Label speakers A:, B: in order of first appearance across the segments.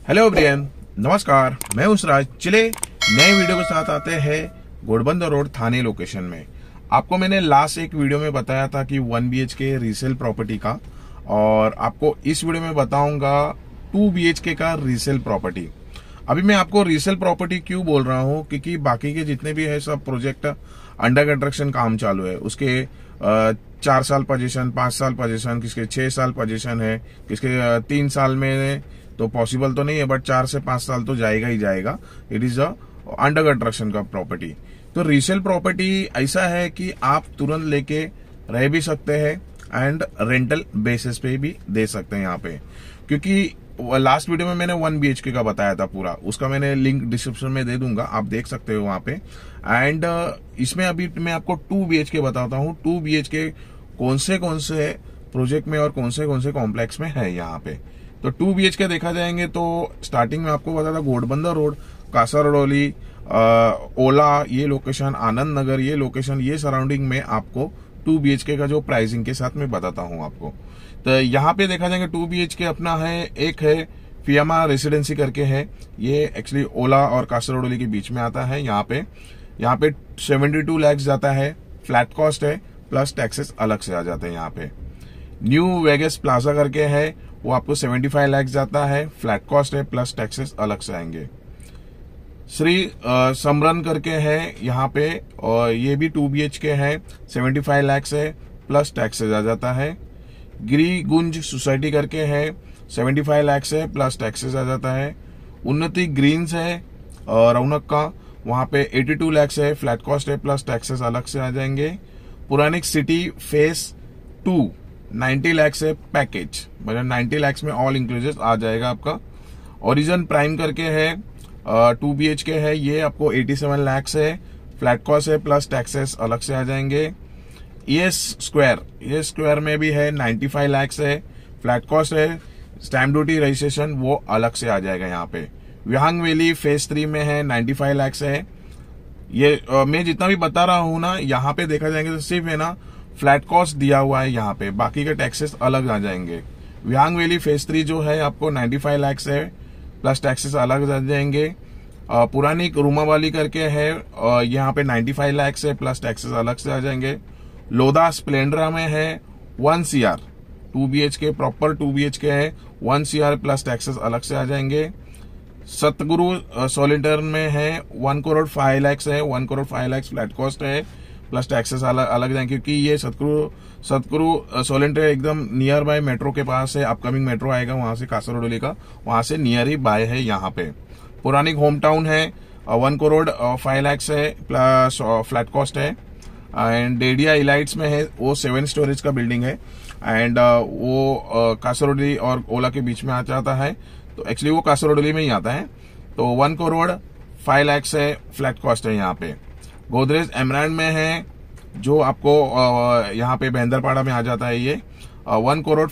A: Hello everyone, नमस्कार। मैं उसराज। चले नए वीडियो के साथ आते हैं घोड़बंदर रोड थाने लोकेशन में। आपको मैंने लास्ट एक वीडियो में बताया था कि 1 BHK रीसेल प्रॉपर्टी का, और आपको इस वीडियो में बताऊंगा 2 BHK का रीसेल प्रॉपर्टी। अभी मैं आपको रीसेल प्रॉपर्टी क्यों बोल रहा हूं, क्योंकि बाकी के जितने भी है सब प्रोजेक्ट अंडर कंस्ट्रक्शन काम चालू है। उसके 4 साल पोजीशन, 5 साल पोजीशन, किसके 6 साल पोजीशन है, किसके 3 साल में तो पॉसिबल तो नहीं है, बट 4 से 5 साल तो जाएगा ही जाएगा। It is a under construction का प्रॉपर्टी। तो रीसेल प्रॉपर्टी ऐसा है कि आप तुरंत लेके रह भी सकते हैं एंड रेंटल बेसिस पे भी दे सकते हैं यहाँ पे। क्योंकि लास्ट वीडियो में मैंने 1 BHK का बताया था पूरा, उसका मैंने लिंक डिस्क्रिप्शन में दे दूंगा, आप देख सकते हो वहां पे। एंड इसमें अभी मैं आपको 2 BHK बताता हूँ। 2 BHK कौन से प्रोजेक्ट में और कौन से कॉम्प्लेक्स में है यहाँ पे। तो 2 BHK देखा जाएंगे तो स्टार्टिंग में आपको बता था घोड़बंदर रोड, कासरडोली, ओला ये लोकेशन, आनंद नगर ये लोकेशन, ये सराउंडिंग में आपको 2 BHK का जो प्राइसिंग के साथ मैं बताता हूं आपको। तो यहाँ पे देखा जाएंगे 2 BHK अपना है, एक है फियामा रेसिडेंसी करके है, ये एक्चुअली ओला और कासरडोली के बीच में आता है। यहाँ पे 72 लाख जाता है, फ्लैट कॉस्ट है, प्लस टैक्सेस अलग से आ जाते हैं। यहाँ पे न्यू वेगस प्लाजा करके है, वो आपको 75 लाख जाता है, फ्लैट कॉस्ट है, प्लस टैक्सेस अलग से आएंगे। श्री समरन करके है यहाँ पे, और ये भी 2 BHK है, 75 लाख है, प्लस टैक्सेस आ जाता है। गिरी गुंज सोसाइटी करके है, 75 लाख है, प्लस टैक्सेस आ जाता है। उन्नति ग्रीन्स है रौनक का, वहां पे 82 लाख है, फ्लैट कॉस्ट है, प्लस टैक्सेस अलग से आ जाएंगे। पुरानिक सिटी फेस 2 90 लाख से पैकेज, मतलब 90 लाख में ऑल इंक्लूसिव आ जाएगा आपका। ओरिजन प्राइम करके है, 2 BHK है, ये आपको 87 लाख है, फ्लैट कॉस्ट है, प्लस टैक्सेस अलग से आ जाएंगे। ES स्क्वायर में भी है, 95 लाख है, फ्लैट कॉस्ट है, स्टैम्प ड्यूटी रजिस्ट्रेशन वो अलग से आ जाएगा। यहाँ पे विहांग वैली फेज 3 में है, 95 लाख है। ये मैं जितना भी बता रहा हूं ना, यहाँ पे देखा जाएंगे तो सिर्फ है ना फ्लैट कॉस्ट दिया हुआ है यहाँ पे, बाकी के टैक्सेस अलग आ जाएंगे। विहांग वैली फेज 3 जो है आपको 95 लाख है, प्लस टैक्सेस अलग आ जाएंगे। पुरानी रूमावाली करके है, यहाँ पे 95 लाख है, प्लस टैक्सेस अलग से आ जाएंगे। लोधा स्प्लेंड्रा में है 1 CR, 2 BHK प्रॉपर 2 BHK है, 1 CR प्लस टैक्सेस अलग से आ जाएंगे। सतगुरु सोलिटर में है 1 करोड़ 5 लाख है, 1 करोड़ 5 लाख फ्लैट कॉस्ट है, प्लस टैक्सेस अलग जाएंगे। क्योंकि ये सतगुरु सोलिटर एकदम नियर बाय मेट्रो के पास है, अपकमिंग मेट्रो आएगा वहां से, कासरडोली का, वहां से नियर ही बाय है यहाँ पे। पुरानी होम टाउन है, 1 करोड़ 5 लाख है, प्लस फ्लैट कॉस्ट है। एंड डेडिया इलाइट्स में है, वो 7 स्टोरेज का बिल्डिंग है, एंड वो कासरडोली और ओला के बीच में आ जाता है, तो एक्चुअली वो कासरडोली में ही आता है। तो 1 करोड़ 5 लाख है, फ्लैट कॉस्ट है यहाँ पे। गोदरेज एमरान में है, जो आपको यहाँ पे बहंदरपाड़ा में आ जाता है, ये 1 करोड़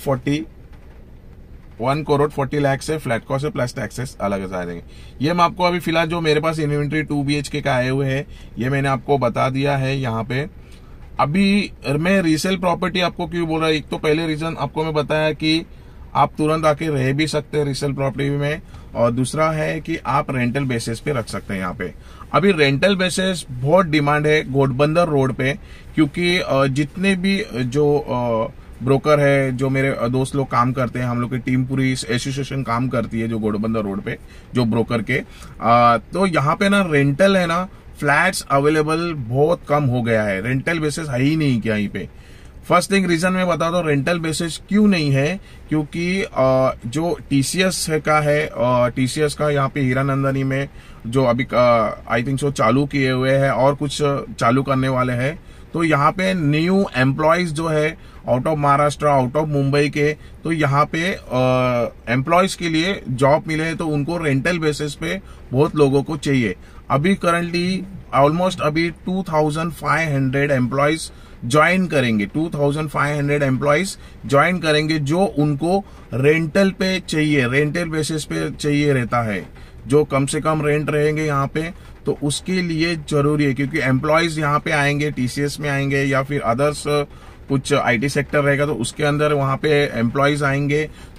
A: 40 लाख से फ्लैट कॉस्ट है, प्लस टैक्सेस अलग आ जाएंगे। ये मैं आपको अभी फिलहाल जो मेरे पास इन्वेंट्री 2 BHK का आए हुए हैं, ये मैंने आपको बता दिया है यहाँ पे। अभी मैं रीसेल प्रॉपर्टी आपको क्यों बोल रहा है, एक तो पहले रीजन आपको मैं बताया कि आप तुरंत आके रह भी सकते हैं रीसेल प्रॉपर्टी में, और दूसरा है कि आप रेंटल बेसिस पे रख सकते हैं यहाँ पे। अभी रेंटल बेसिस बहुत डिमांड है घोड़बंदर रोड पे, क्योंकि जितने भी जो ब्रोकर है, जो मेरे दोस्त लोग काम करते हैं, हम लोग की टीम पूरी एसोसिएशन काम करती है जो घोड़बंदर रोड पे, जो ब्रोकर के, तो यहाँ पे ना रेंटल है ना, फ्लैट्स अवेलेबल बहुत कम हो गया है, रेंटल बेसिस है ही नहीं क्या यहाँ पे। फर्स्ट थिंग रीजन मैं बता दो रेंटल बेसिस क्यों नहीं है, क्योंकि जो TCS का है, TCS का यहाँ पे हीरानंदनी में जो अभी आई थिंक सो चालू किए हुए हैं और कुछ चालू करने वाले हैं, तो यहाँ पे न्यू एम्प्लॉयज जो है out of Maharashtra, out of Mumbai के, तो यहाँ पे एम्प्लॉयज के लिए जॉब मिले, तो उनको रेंटल बेसिस पे बहुत लोगों को चाहिए। अभी करंटली ऑलमोस्ट अभी 2500 एम्प्लॉयज ज्वाइन करेंगे, 2500 एम्प्लॉयज ज्वाइन करेंगे, जो उनको रेंटल पे चाहिए, रेंटल बेसिस पे चाहिए रहता है, जो कम से कम रेंट रहेंगे यहाँ पे, तो उसके लिए जरूरी है। क्योंकि एम्प्लॉयज यहाँ पे आएंगे, TCS में आएंगे या फिर अदर्स कुछ IT सेक्टर रहेगा, तो उसके अंदर वहां पे एम्प्लॉयज आएंगे,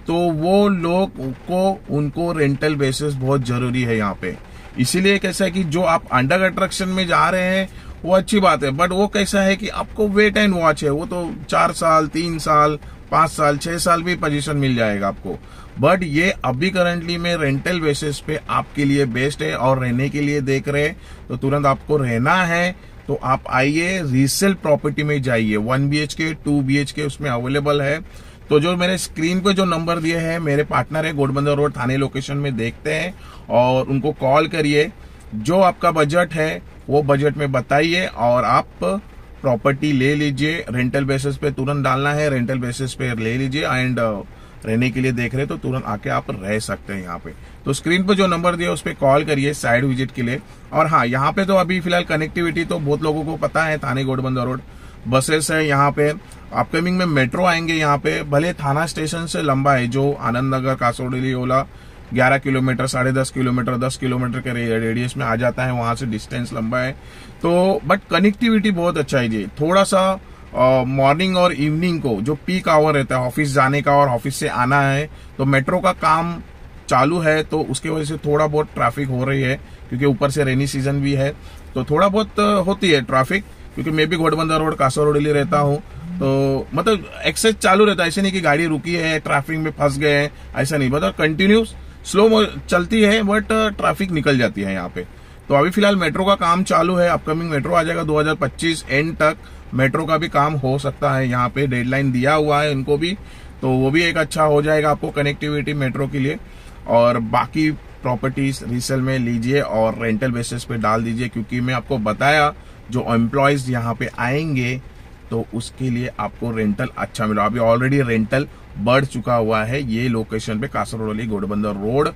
A: तो वो लोग को उनको रेंटल बेसिस बहुत जरूरी है यहाँ पे। इसीलिए कैसा है कि जो आप अंडर कंस्ट्रक्शन में जा रहे हैं वो अच्छी बात है, बट वो कैसा है कि आपको वेट एंड वॉच है, वो तो 4 साल 3 साल 5 साल 6 साल भी पोजीशन मिल जाएगा आपको। बट ये अभी करंटली में रेंटल बेसिस पे आपके लिए बेस्ट है, और रहने के लिए देख रहे तो तुरंत आपको रहना है तो आप आइए रीसेल प्रॉपर्टी में जाइए। 1 BHK 2 BHK उसमें अवेलेबल है। तो जो मेरे स्क्रीन पे जो नंबर दिए हैं मेरे पार्टनर है घोड़बंदर रोड थाने लोकेशन में, देखते हैं और उनको कॉल करिए। जो आपका बजट है वो बजट में बताइए और आप प्रॉपर्टी ले लीजिए। रेंटल बेसिस पे तुरंत डालना है, रेंटल बेसिस पे ले लीजिए, एंड रहने के लिए देख रहे तो तुरंत आके आप रह सकते हैं यहाँ पे। तो स्क्रीन पे जो नंबर दिया उस पर कॉल करिए साइड विजिट के लिए। और हाँ, यहाँ पे तो अभी फिलहाल कनेक्टिविटी तो बहुत लोगों को पता है, थाने घोड़बंदर रोड बसेस है यहाँ पे। अपकमिंग में मेट्रो आएंगे यहाँ पे, भले थाना स्टेशन से लंबा है, जो आनंद नगर कासोडली ओला 11 किलोमीटर 10.5 किलोमीटर 10 किलोमीटर के रेडियस में आ जाता है, वहां से डिस्टेंस लंबा है। तो बट कनेक्टिविटी बहुत अच्छा है जी। थोड़ा सा मॉर्निंग और इवनिंग को जो पीक आवर रहता है ऑफिस जाने का और ऑफिस से आना है, तो मेट्रो का काम चालू है, तो उसकी वजह से थोड़ा बहुत ट्रैफिक हो रही है, क्योंकि ऊपर से रेनी सीजन भी है तो थोड़ा बहुत होती है ट्रैफिक। क्योंकि मैं भी घोड़बंदर रोड कासोडली रहता हूँ, तो मतलब एक्सेस चालू रहता है, ऐसे नहीं कि गाड़ी रुकी है ट्रैफिक में फंस गए हैं, ऐसा नहीं, मतलब कंटिन्यूस स्लो चलती है बट ट्रैफिक निकल जाती है यहाँ पे। तो अभी फिलहाल मेट्रो का काम चालू है, अपकमिंग मेट्रो आ जाएगा 2025 एंड तक मेट्रो का भी काम हो सकता है। यहाँ पे डेडलाइन दिया हुआ है इनको भी, तो वो भी एक अच्छा हो जाएगा आपको कनेक्टिविटी मेट्रो के लिए। और बाकी प्रॉपर्टीज रीसेल में लीजिए और रेंटल बेसिस पे डाल दीजिए, क्योंकि मैं आपको बताया जो एम्प्लॉयज यहाँ पे आएंगे तो उसके लिए आपको रेंटल अच्छा मिला। अभी ऑलरेडी रेंटल बढ़ चुका हुआ है ये लोकेशन पे, कासरौली घोड़बंदर रोड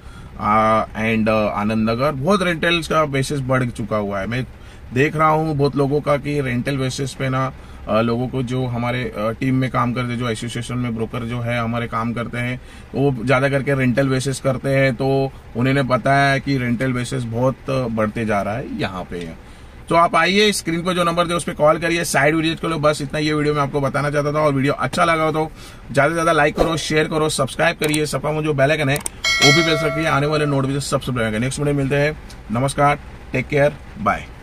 A: एंड आनंद नगर, बहुत रेंटल्स का बेसिस बढ़ चुका हुआ है। मैं देख रहा हूँ बहुत लोगों का कि रेंटल बेसिस पे ना लोगों को जो हमारे टीम में काम करते, जो एसोसिएशन में ब्रोकर जो है हमारे काम करते हैं, वो ज्यादा करके रेंटल बेसिस करते हैं। तो उन्होंने बताया कि रेंटल बेसिस बहुत बढ़ते जा रहा है यहाँ पे। तो आप आइए, स्क्रीन पर जो नंबर दे उस पर कॉल करिए, साइड विजिट करो। बस इतना ये वीडियो में आपको बताना चाहता था। और वीडियो अच्छा लगा हो तो ज्यादा से ज्यादा लाइक करो, शेयर करो, सब्सक्राइब करिए। सबका जो बेल आइकन है वो भी प्रेस रखिए, आने वाले नोटिफिकेशन सबसे पहले। नेक्स्ट वीडियो मिलते हैं। नमस्कार, टेक केयर, बाय।